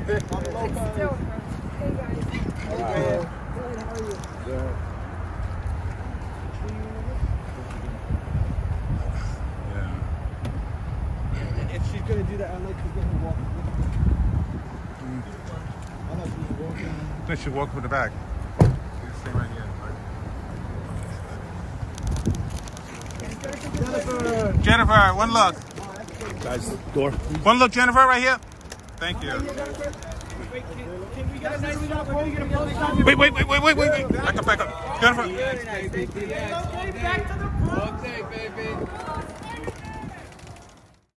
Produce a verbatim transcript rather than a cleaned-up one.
Lopez. Hey guys. Hey guys. Good, how are you? Good. Yeah. If she's gonna do that, I'd like to get her walking. Mm. I'd like to be walking. Then she walk with the bag. You stay right here. Jennifer. Jennifer, one look. Guys, door. One look, Jennifer, right here. Thank you. Wait, can, can we get a nice shot? We're gonna pull this out. Wait, wait, wait, wait, wait, wait. Back up, back up. Jennifer. Okay, back to the front. Okay, baby.